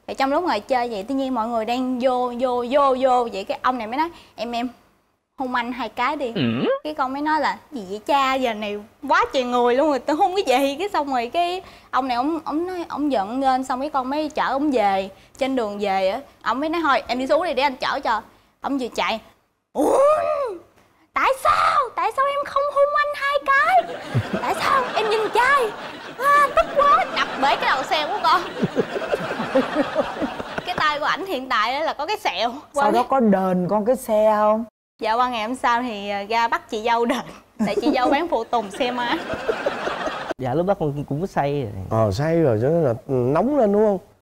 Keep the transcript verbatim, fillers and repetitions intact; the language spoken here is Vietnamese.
Thì trong lúc ngồi chơi vậy tự nhiên mọi người đang vô vô vô vô vậy cái ông này mới nói em em hôn anh hai cái đi. Ừ. Cái con mới nói là gì vậy cha, giờ này quá trời người luôn rồi tôi hôn cái gì. Cái xong rồi cái ông này ông ông nói ông giận lên, xong cái con mới chở ông về. Trên đường về á ông mới nói thôi em đi xuống đi để anh chở cho. Ông vừa chạy ủa tại sao tại sao em không hôn anh hai cái, tại sao em nhìn trai à, tức quá, đập bể cái đầu xe của con. Cái tay của ảnh hiện tại đó là có cái sẹo. Sau đó có đền con cái xe không? Dạ qua ngày hôm sau thì ra bắt chị dâu đền, tại chị dâu bán phụ tùng xe má. Dạ lúc đó con cũng có say rồi. Ờ say rồi cho nên là nóng lên đúng không?